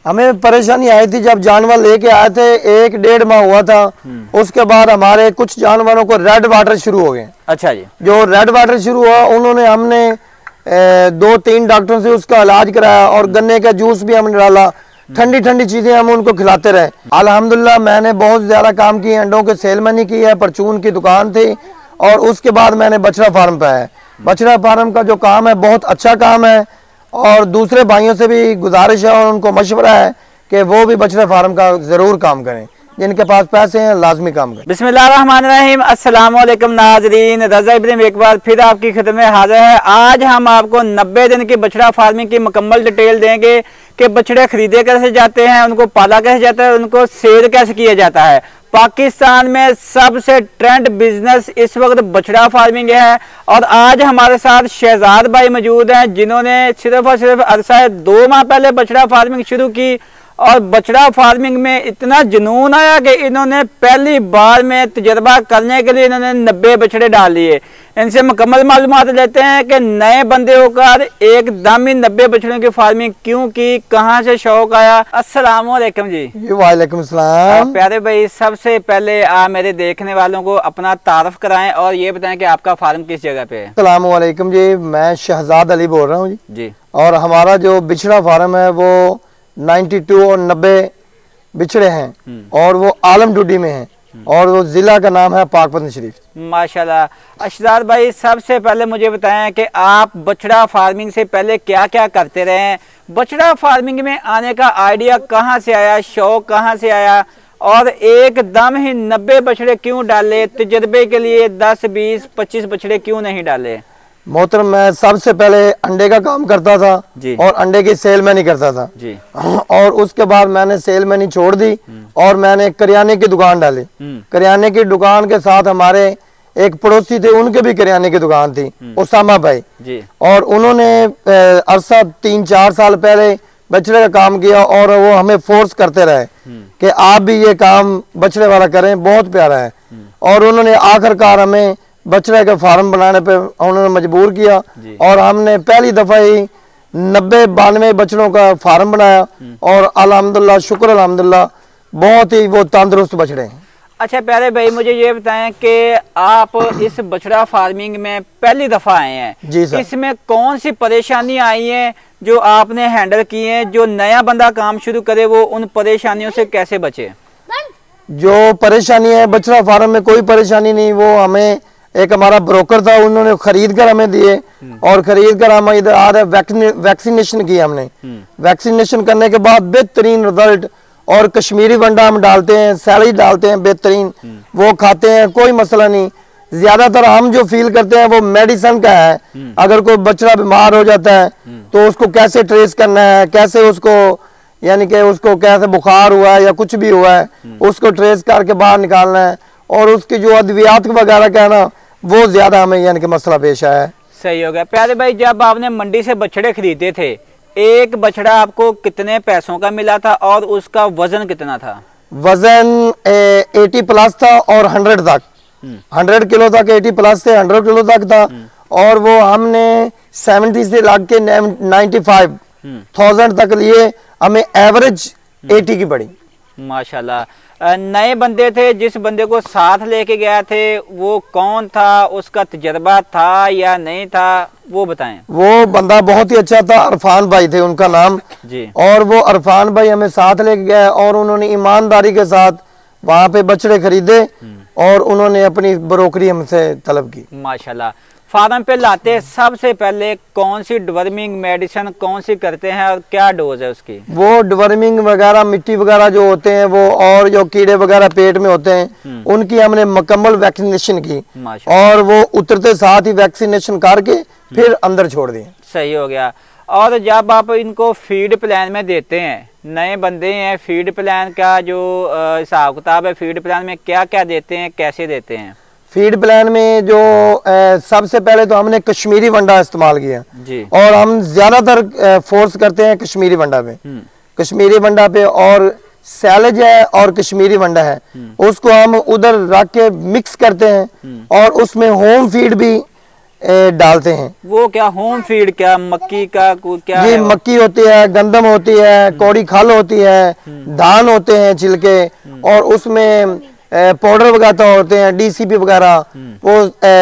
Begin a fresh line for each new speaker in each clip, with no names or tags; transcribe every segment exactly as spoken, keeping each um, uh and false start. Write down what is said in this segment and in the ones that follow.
हमें परेशानी आई थी जब जानवर लेके आए थे, एक डेढ़ माह हुआ था, उसके बाद हमारे कुछ जानवरों को रेड वाटर शुरू हो गए।
अच्छा जी। जो
रेड वाटर शुरू हुआ, उन्होंने हमने ए, दो तीन डॉक्टरों से उसका इलाज कराया और गन्ने का जूस भी हमने डाला, ठंडी ठंडी चीजें हम उनको खिलाते रहे। अल्हम्दुलिल्लाह मैंने बहुत ज्यादा काम किए, अंडों के सेलमनी की है, परचून की दुकान थी, और उसके बाद मैंने बछड़ा फार्म पे है। बछड़ा फार्म का जो काम है बहुत अच्छा काम है, और दूसरे भाइयों से भी गुजारिश है और उनको मशवरा है कि वो भी बछड़ा फार्म का जरूर काम करें, जिनके पास पैसे हैं लाजमी काम करें।
बिस्मिल्लाहिर्रहमानिर्रहीम, अस्सलाम वालेकुम नाजरीन, रज़ा इब्राहिम एक बार फिर आपकी खिदमत में हाजिर है। आज हम आपको नब्बे दिन की बछड़ा फार्मिंग की मुकम्मल डिटेल देंगे कि बछड़े खरीदे कैसे जाते हैं, उनको पाला कैसे जाता है, उनको सेल कैसे किया जाता है। पाकिस्तान में सबसे ट्रेंड बिजनेस इस वक्त बछड़ा फार्मिंग है, और आज हमारे साथ शहजाद भाई मौजूद हैं जिन्होंने सिर्फ और सिर्फ अरसा दो माह पहले बछड़ा फार्मिंग शुरू की, और बछड़ा फार्मिंग में इतना जुनून आया कि इन्होंने पहली बार में तजर्बा करने के लिए इन्होंने नब्बे बछड़े डाल लिए। इनसे मुकम्मल मालूमात लेते हैं कि नए बंदे होकर एकदम ही नब्बे बछड़ों की फार्मिंग क्यों की, कहां से शौक आया। अस्सलाम वालेकुम जी।
वालेकुम सलाम।
प्यारे भाई, सबसे पहले आप मेरे देखने वालों को अपना तारफ कराएं और ये बताएं कि आपका फार्म किस जगह पे है।
अस्सलाम वालेकुम जी, मैं शहजाद अली बोल रहा हूँ जी जी और हमारा जो बिछड़ा फार्म है वो बानवे और नब्बे बिछड़े हैं, और वो आलम डूडी में हैं, और वो जिला का नाम है पाकपतन शरीफ।
माशाल्लाह। अशदार भाई, सबसे पहले मुझे बताएं कि आप बछड़ा फार्मिंग से पहले क्या क्या करते रहे हैं, बछड़ा फार्मिंग में आने का आइडिया कहां से आया, शौक कहां से आया, और एकदम ही नब्बे बछड़े क्यों डाले, तजर्बे के लिए दस बीस पच्चीस बछड़े क्यों नहीं डाले।
मोहतरम, मैं सबसे पहले अंडे का काम करता था जी, और अंडे की सेल मैनी करता था जी, और उसके बाद मैंने सेल मैनी छोड़ दी और मैंने करियाने की दुकान डाली। करियाने की दुकान के साथ हमारे एक पड़ोसी थे, उनके भी करियाने की दुकान थी, उसामा भाई जी, और उन्होंने अरसा तीन चार साल पहले बछड़े का काम किया, और वो हमें फोर्स करते रहे कि आप भी ये काम बछड़े वाला करें, बहुत प्यारा है, और उन्होंने आखिरकार हमें बछड़े के फार्म बनाने पे उन्होंने मजबूर किया, और हमने पहली दफा ही नब्बे बानवे बछड़ों का फार्म बनाया, और अल्हम्दुलिल्लाह शुक्र अल्हम्दुलिल्लाह बहुत ही वो तंदुरुस्त बछड़े हैं।
अच्छा प्यारे भाई, मुझे ये बताएं कि आप इस बछड़ा फार्मिंग में पहली दफा आए हैं जी सर, इसमें कौन सी परेशानी आई है जो आपने हैंडल की है, जो नया बंदा काम शुरू करे वो उन परेशानियों से कैसे बचे।
जो परेशानी है बछड़ा फार्म में कोई परेशानी नहीं, वो हमें एक हमारा ब्रोकर था, उन्होंने खरीद कर हमें दिए, और खरीद कर हम इधर आ रहे वैक्सीनेशन की हमने। वैक्सीनेशन करने के बाद बेहतरीन रिजल्ट, और कश्मीरी वंडा हम डालते हैं, सैलरी डालते हैं बेहतरीन, वो खाते हैं, कोई मसला नहीं। ज्यादातर हम जो फील करते हैं वो मेडिसिन का है, अगर कोई बच्चा बीमार हो जाता है तो उसको कैसे ट्रेस करना है, कैसे उसको यानी कि उसको कैसे बुखार हुआ है या कुछ भी हुआ है उसको ट्रेस करके बाहर निकालना है, और उसकी जो अद्वियात वगैरह का है ना वो ज्यादा हमें यानी कि मसला पेश आया है।
सही हो गया। प्यारे भाई, जब आपने मंडी से बछड़े खरीदे थे, एक बछड़ा आपको कितने पैसों का मिला था और उसका वजन कितना था?
वजन एटी प्लस था और हंड्रेड तक, हंड्रेड किलो तक, एटी प्लस से हंड्रेड किलो तक था, और वो हमने सेवेंटी से लाख के नाइन्टी फाइव थाउजेंड तक लिए, हमें एवरेज एटी की पड़ी।
माशाल्लाह। नए बंदे थे, जिस बंदे को साथ लेके गया थे वो कौन था, उसका तजर्बा था या नहीं था, वो बताएं।
वो बंदा बहुत ही अच्छा था, अरफान भाई थे उनका नाम जी, और वो अरफान भाई हमें साथ लेके गए, और उन्होंने ईमानदारी के साथ वहाँ पे बछड़े खरीदे, और उन्होंने अपनी ब्रोकरी हमसे तलब की।
माशाल्लाह। फार्म पे लाते सबसे पहले कौन सी डिवर्मिंग मेडिसिन कौन सी करते हैं और क्या डोज है उसकी?
वो डिवर्मिंग वगैरह, मिट्टी वगैरह जो होते हैं वो, और जो कीड़े वगैरह पेट में होते हैं उनकी हमने मुकम्मल वैक्सीनेशन की, और वो उतरते साथ ही वैक्सीनेशन करके फिर अंदर छोड़ दिए।
सही हो गया। और जब आप इनको फीड प्लान में देते हैं, नए बंदे हैं, फीड प्लान का जो हिसाब किताब है, फीड प्लान में क्या क्या देते हैं, कैसे देते हैं?
फीड प्लान में जो ए, सबसे पहले तो हमने कश्मीरी वंडा इस्तेमाल किया जी, और हम ज्यादातर फोर्स करते हैं कश्मीरी वंडा पे, कश्मीरी वंडा पे, और सैलेज है और कश्मीरी वंडा है, उसको हम उधर रख के मिक्स करते हैं, और उसमें होम फीड भी डालते हैं।
वो क्या होम फीड, क्या मक्की का क्या
जी, मक्की होती है, गंदम होती है, कौड़ी खल होती है, धान होते हैं छिलके, और उसमें पाउडर वगैरह होते हैं, डीसीपी वगैरह, वो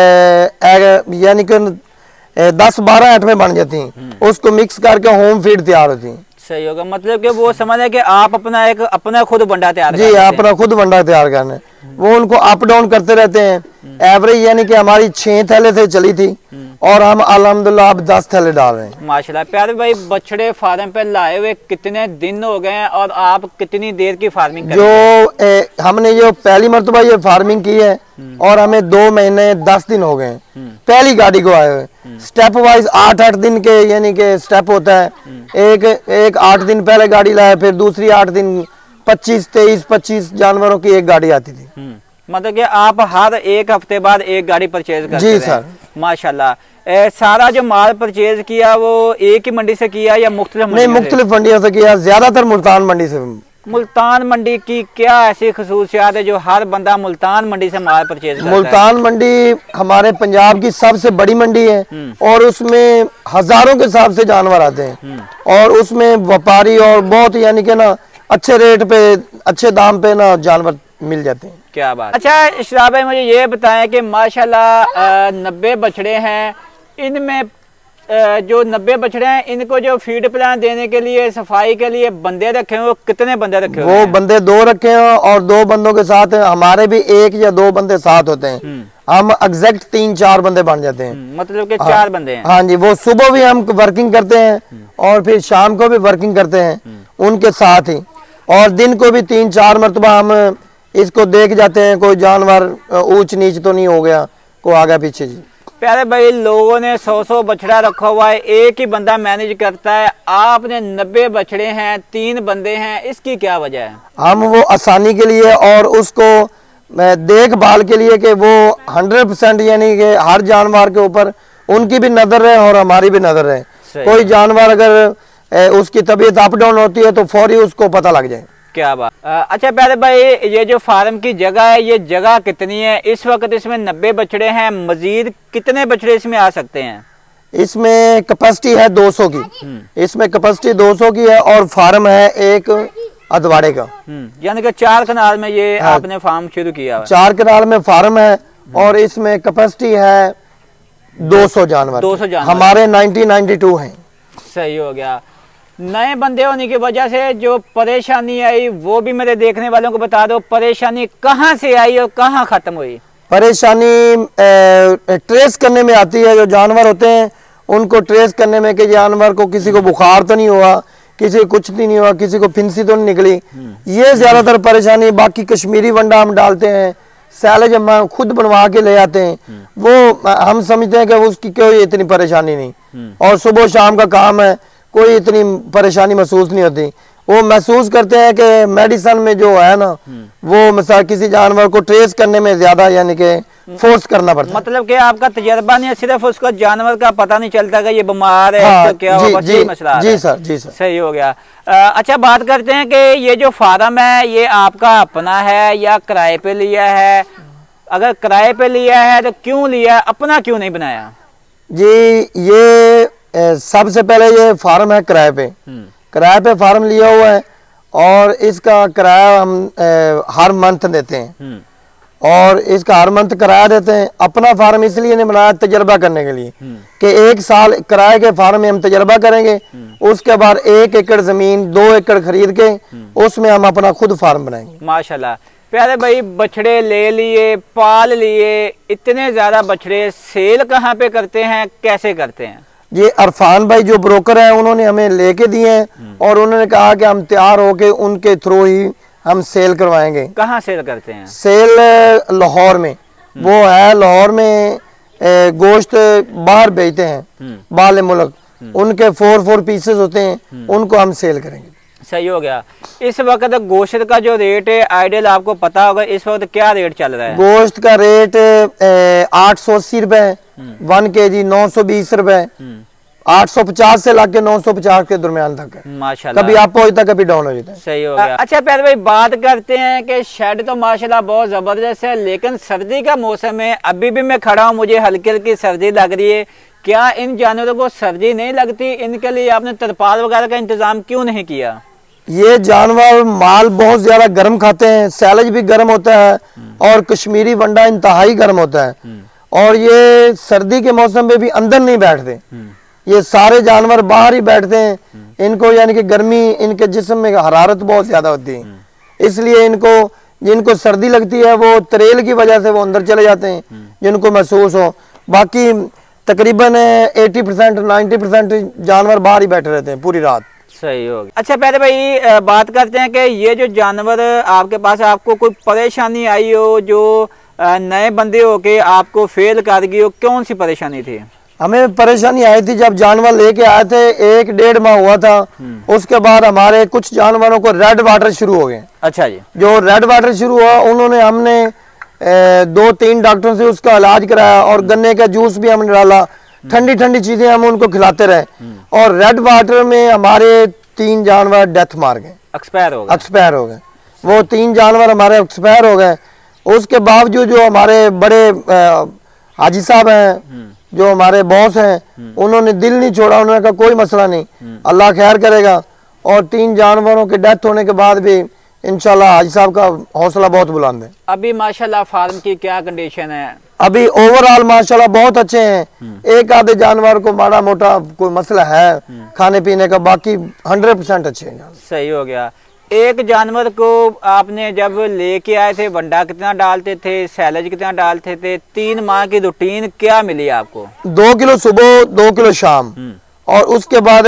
यानी कि दस बारह आइटमें बन जाती हैं, उसको मिक्स करके होम फीड तैयार होती है।
सही होगा, मतलब कि वो समझ है कि आप अपना एक अपना खुद बंडा तैयार
जी, अपना खुद बंडा तैयार करना है। वो उनको अप डाउन करते रहते हैं। एवरेज यानी कि हमारी छह थैले से चली थी और हम अल्हम्दुलिल्लाह अब दस थैले डाल रहे हैं।
माशाल्लाह। प्यारे भाई, बछड़े फार्म पे लाए हुए कितने दिन हो गए हैं और आप कितनी देर की फार्मिंग कर
जो ए, हमने जो पहली मरतबा ये फार्मिंग की है और हमें दो महीने दस दिन हो गए हैं पहली गाड़ी को आए हुए। स्टेप वाइज आठ आठ दिन के यानी कि स्टेप होता है। एक एक आठ दिन पहले गाड़ी लाए, फिर दूसरी आठ दिन, पच्चीस तेईस पच्चीस जानवरों की एक गाड़ी आती थी।
मतलब कि आप हर एक हफ्ते बाद एक गाड़ी परचेज करते
जी सर।
माशाल्लाह। ए, सारा जो माल परचेज किया वो एक ही मंडी से किया या मुख्तलिफ?
नहीं, मुख्तलिफ मंडियों से किया, ज्यादातर मुल्तान मंडी से।
मुल्तान मंडी की क्या ऐसी खसूसियात है जो हर बंदा मुल्तान मंडी से माल परचेज करता है?
मुल्तान मंडी हमारे पंजाब की सबसे बड़ी मंडी है और उसमें हजारों के हिसाब से जानवर आते हैं और उसमें व्यापारी और बहुत यानी कि ना अच्छे रेट पे, अच्छे दाम पे ना जानवर मिल जाते हैं।
क्या बात। अच्छा इशराक भाई, मुझे ये बताएं कि माशाल्लाह नब्बे बछड़े हैं, इनमें जो नब्बे बछड़े हैं इनको जो फीड प्लान देने के लिए, सफाई के लिए बंदे रखे हैं, वो कितने बंदे रखे हैं? वो
बंदे दो रखे हैं और दो बंदों के साथ हमारे भी एक या दो बंदे साथ होते हैं। हम एग्जैक्ट तीन चार बंदे बन जाते हैं।
मतलब कि चार बंदे हैं।
हाँ जी, वो सुबह भी हम वर्किंग करते हैं और फिर शाम को भी वर्किंग करते हैं उनके साथ ही, और दिन को भी तीन चार मरतबा हम इसको देख जाते हैं कोई जानवर ऊंच नीच तो नहीं हो गया, को आगे पीछे। जी
प्यारे भाई, लोगों ने सौ सौ बछड़ा रखा हुआ है, एक ही बंदा मैनेज करता है, आपने नब्बे बछड़े हैं, तीन बंदे हैं, इसकी क्या वजह है?
हम वो आसानी के लिए और उसको देखभाल के लिए कि वो हंड्रेड परसेंट यानी कि हर जानवर के ऊपर उनकी भी नजर रहे और हमारी भी नजर रहे। कोई जानवर अगर उसकी तबीयत अप डाउन होती है तो फौरी उसको पता लग जाए।
क्या बात। अच्छा प्यारे भाई, ये जो फार्म की जगह है, ये जगह कितनी है? इस वक्त इसमें नब्बे बछड़े हैं, मजीद कितने बछड़े इसमें आ सकते हैं?
इसमें कैपेसिटी है दो सौ की, इसमें कैपेसिटी दो सौ की है और फार्म है एक अदवाड़े का,
यानी कि चार कनाल में ये हाँ, आपने फार्म शुरू किया है।
चार कनाल में फार्म है और इसमें कैपेसिटी है दो सौ जानवर।
दो सौ जानवर
हमारे नाइनटीन नाइंटी टू हैं।
सही हो गया। नए बंदे होने की वजह से जो परेशानी आई वो भी मेरे देखने वालों को बता दो, परेशानी कहाँ से आई और कहाँ खत्म हुई?
परेशानी ए, ट्रेस करने में आती है। जो जानवर होते हैं उनको ट्रेस करने में कि जानवर को किसी को बुखार तो नहीं हुआ, किसी को कुछ नहीं हुआ, किसी को फिंसी तो नहीं निकली, ये ज्यादातर परेशानी। बाकी कश्मीरी वंडा हम डालते हैं, सैलेज हम खुद बनवा के ले आते हैं, वो हम समझते हैं कि उसकी कोई इतनी परेशानी नहीं और सुबह शाम का काम है, कोई इतनी परेशानी महसूस नहीं होती। वो महसूस करते हैं कि मेडिसिन में जो है ना वो मिसाल किसी जानवर को ट्रेस करने में ज्यादा यानी कि फोर्स करना पड़ता है।
मतलब कि आपका तजर्बा नहीं है, सिर्फ उसको जानवर का पता नहीं चलता कि ये बीमार है,
हाँ,
क्या
जी,
होगा,
जी,
मसला
जी सर, जी सर।
सही हो गया। आ, अच्छा बात करते हैं कि ये जो फार्म है ये आपका अपना है या किराए पे लिया है? अगर किराए पे लिया है तो क्यों लिया, अपना क्यों नहीं बनाया?
जी ये सबसे पहले ये फार्म है किराए पे, किराए पे फार्म लिया हुआ है और इसका किराया हम ए, हर मंथ देते हैं और इसका हर मंथ किराया देते हैं। अपना फार्म इसलिए नहीं बनाया तजर्बा करने के लिए कि एक साल किराए के फार्म में हम तजर्बा करेंगे, उसके बाद एक एकड़ जमीन दो एकड़ खरीद के उसमें हम अपना खुद फार्म बनाएंगे।
माशाल्लाह। प्यारे भाई, बछड़े ले लिए, पाल लिए, इतने ज्यादा बछड़े, सेल कहाँ पे करते हैं, कैसे करते हैं?
ये अरफान भाई जो ब्रोकर है उन्होंने हमें लेके दिए हैं और उन्होंने कहा कि हम तैयार होके उनके थ्रू ही हम सेल करवाएंगे।
कहाँ सेल करते हैं?
सेल लाहौर में, वो है लाहौर में गोश्त बाहर बेचते हैं बाले मुल्क, उनके फोर फोर पीसेस होते हैं, उनको हम सेल करेंगे।
सही हो गया। इस वक्त गोश्त का जो रेट है आइडियल आपको पता होगा, इस वक्त क्या रेट चल रहा है?
गोश्त का रेट आठ सौ अस्सी रुपए वन के जी, नौ सौ बीस रुपए आठ सौ पचास से लाके नौ सौ पचास के दरमियान तक है माशाल्लाह। कभी अप हो जाता है, कभी डाउन हो जाता है।
सही हो गया। अच्छा प्यारे भाई, बात करते हैं कि शेड तो माशाल्लाह बहुत जबरदस्त है, लेकिन सर्दी का मौसम है, अभी भी मैं खड़ा हूँ, मुझे हल्की हल्की सर्दी लग रही है। क्या इन जानवरों को सर्दी नहीं लगती? इनके लिए आपने तरपाल वगैरह का इंतजाम क्यों नहीं किया?
ये जानवर माल बहुत ज्यादा गर्म खाते हैं, सैलेज भी गर्म होता है और कश्मीरी वंडा इंतहाई गर्म होता है, और ये सर्दी के मौसम में भी अंदर नहीं बैठते, ये सारे जानवर बाहर ही बैठते हैं। इनको यानी कि गर्मी, इनके जिस्म में हरारत बहुत ज्यादा होती है, इसलिए इनको जिनको सर्दी लगती है वो तरेल की वजह से वो अंदर चले जाते हैं, जिनको महसूस हो। बाकी तकरीबन अस्सी परसेंट नब्बे परसेंट जानवर बाहर ही बैठे रहते हैं पूरी रात।
सही हो गया। अच्छा प्यारे भाई, बात करते हैं कि ये जो जानवर आपके पास, आपको कोई परेशानी आई हो जो नए बंदे हो के आपको फेल कर गई हो, कौन सी परेशानी थी?
हमें परेशानी आई थी जब जानवर लेके आए थे, एक डेढ़ माह हुआ था, उसके बाद हमारे कुछ जानवरों को रेड वाटर शुरू हो गए।
अच्छा जी।
जो रेड वाटर शुरू हुआ, उन्होंने हमने ए, दो तीन डॉक्टरों से उसका इलाज कराया और गन्ने का जूस भी हमने डाला, ठंडी ठंडी चीजें हम उनको खिलाते रहे, और रेड वाटर में हमारे तीन जानवर डेथ मार गए,
एक्सपायर हो गए
एक्सपायर हो गए वो तीन जानवर हमारे एक्सपायर हो गए। उसके बावजूद जो हमारे बड़े हाजी साहब हैं, जो हमारे बॉस हैं, उन्होंने दिल नहीं छोड़ा, उन्होंने कहा कोई मसला नहीं, अल्लाह खैर करेगा। और तीन जानवरों के डेथ होने के बाद भी इंशाल्लाह हाजी साहब का हौसला बहुत बुलंद है।
अभी माशाल्लाह फार्म की क्या कंडीशन है?
अभी ओवरऑल माशाल्लाह बहुत अच्छे हैं। एक आधे जानवर को माड़ा मोटा कोई मसला है खाने पीने का, बाकी हंड्रेड परसेंट अच्छे हैं।
सही हो गया। एक जानवर को आपने जब लेके आए थे, वंडा कितना डालते थे, सैलेज कितना डालते थे, तीन माह की रूटीन क्या मिली आपको?
दो किलो सुबह, दो किलो शाम, और उसके बाद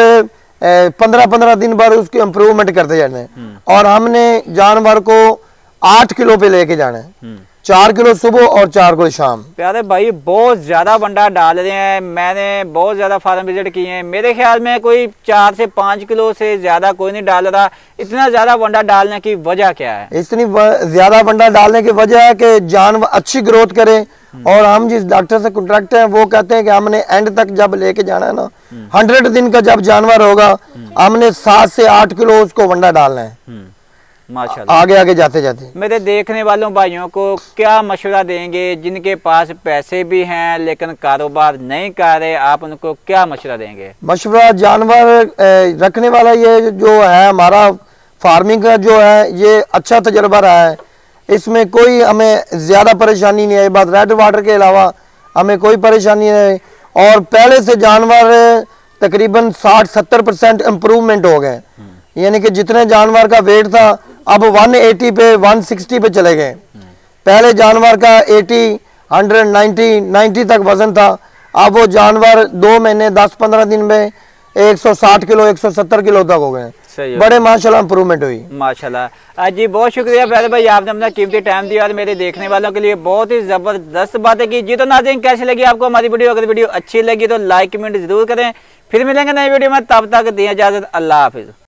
पंद्रह पंद्रह दिन बाद उसकी इम्प्रूवमेंट करते जाने हैं। और हमने जानवर को आठ किलो पे लेके जाना है, चार किलो सुबह और चार किलो शाम।
प्यारे भाई, बहुत ज्यादा वंडा डाल रहे हैं, मैंने बहुत ज्यादा फार्म विजिट किए हैं, मेरे ख्याल में कोई चार से पाँच किलो से ज्यादा कोई नहीं डाल रहा। इतना ज्यादा वंडा डालने की वजह क्या है?
इतनी ज्यादा वंडा डालने की वजह है कि जानवर अच्छी ग्रोथ करे, और हम जिस डॉक्टर से कॉन्ट्रैक्ट है वो कहते हैं कि हमने एंड तक जब लेके जाना है ना, हंड्रेड दिन का जब जानवर होगा, हमने सात से आठ किलो उसको वंडा डालना है माशाल्लाह, आगे आगे जाते जाते।
मेरे देखने वालों भाइयों को क्या मशवरा देंगे जिनके पास पैसे भी हैं लेकिन कारोबार नहीं कर रहे, आप उनको क्या मशवरा देंगे?
मशवरा, जानवर रखने वाला ये जो है हमारा फार्मिंग का जो है ये अच्छा तजर्बा रहा है, इसमें कोई हमें ज्यादा परेशानी नहीं आई। बात रेड वाटर के अलावा हमें कोई परेशानी नहीं, और पहले से जानवर तकरीबन साठ सत्तर परसेंट इम्प्रूवमेंट हो गए, यानी कि जितने जानवर का वेट था अब एक सौ अस्सी पे एक सौ साठ पे चले गए। पहले जानवर का अस्सी, हंड्रेड, नाइन्टी, नाइन्टी तक वजन था, अब वो जानवर दो महीने दस पंद्रह दिन में एक सौ साठ किलो एक सौ सत्तर किलो तक हो गए। बड़े माशाल्लाह इंप्रूवमेंट हुई
माशाल्लाह। जी बहुत शुक्रिया प्यारे भाई, आपने अपना कीमती टाइम दिया और मेरे देखने वालों के लिए बहुत ही जबरदस्त बातें की। जी तो नाज़रीन, कैसी लगी आपको हमारी वीडियो? अगर वीडियो अच्छी लगी तो लाइक कमेंट जरूर करें। फिर मिलेंगे नई वीडियो में, तब तक दें इजाजत, अल्लाह हाफिज।